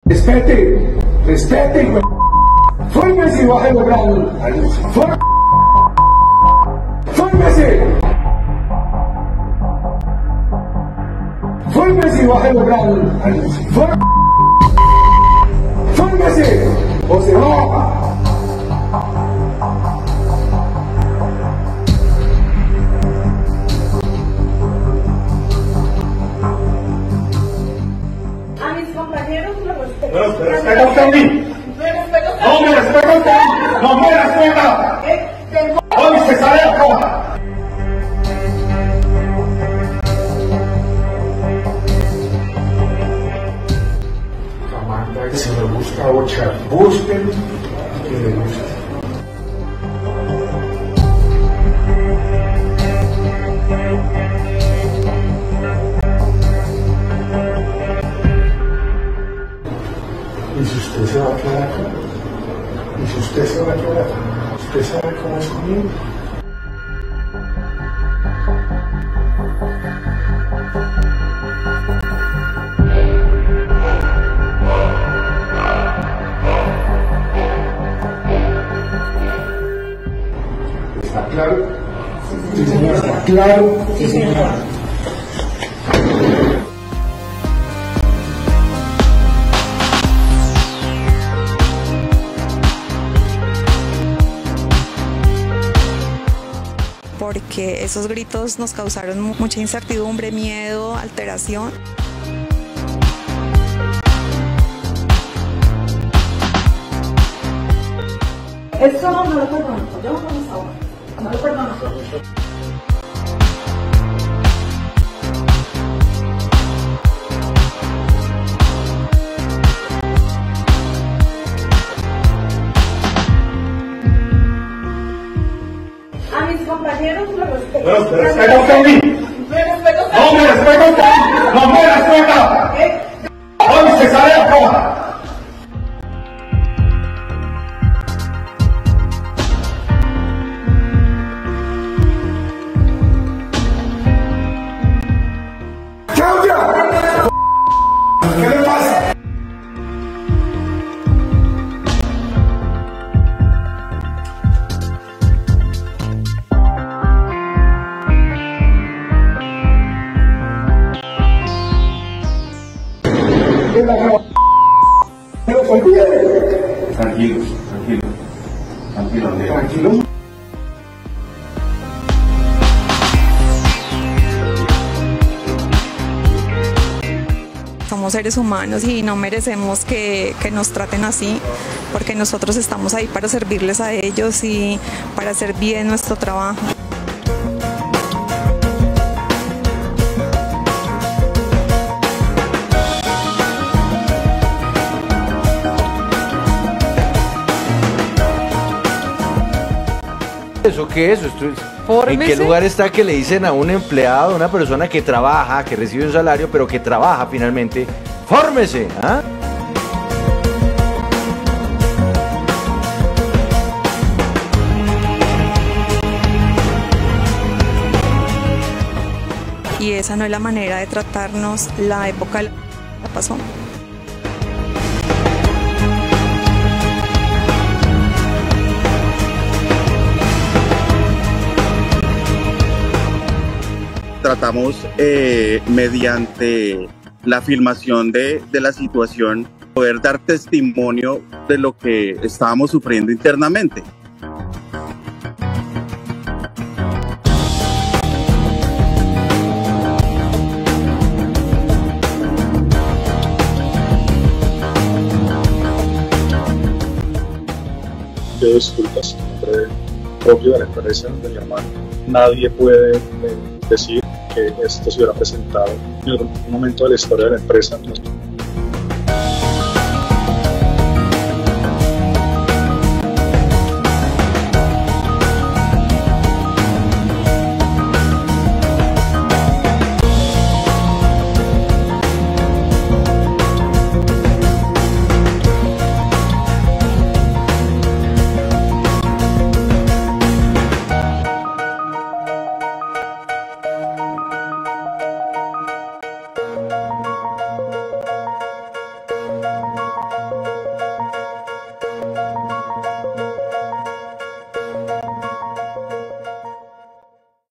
Respete, respete, güey. Fórmese y baje los brazos. Fórmese. Fórmese y baje los brazos. Fórmese o se va. A mis compañeros los respeto. No, me respeta usted a mí. Me respeto. No me respeta usted a mí. No me respeta. Hoy se sale a coja. Amanda, si le gusta Ocha, busquen que le guste. Y si usted se va a quedar acá, y si usted se va a quedar acá, usted sabe cómo es conmigo. ¿Está claro? Sí, señor. ¿Está claro? Sí, señor. Porque esos gritos nos causaron mucha incertidumbre, miedo, alteración. Eso no lo perdono, yo no lo ahora. No lo perdono. A mis compañeros los respeto. No, me respeta usted a mí. Me respeto. No me respeta usted a mí. No me respeta. Hoy se sale a coja. ¡Claudia! ¿Qué le pasa? Tranquilos, tranquilos. Tranquilos. Somos seres humanos y no merecemos que nos traten así, porque nosotros estamos ahí para servirles a ellos y para hacer bien nuestro trabajo. ¿Eso qué es? ¿En qué lugar está que le dicen a un empleado, a una persona que trabaja, que recibe un salario, pero que trabaja finalmente? ¡Fórmese! ¿Ah? Y esa no es la manera de tratarnos. La época la pasó. Tratamos mediante la filmación de la situación poder dar testimonio de lo que estábamos sufriendo internamente. Pido disculpas en nombre propio de la empresa de mi hermano. Nadie puede decir que esto se hubiera presentado en algún momento de la historia de la empresa.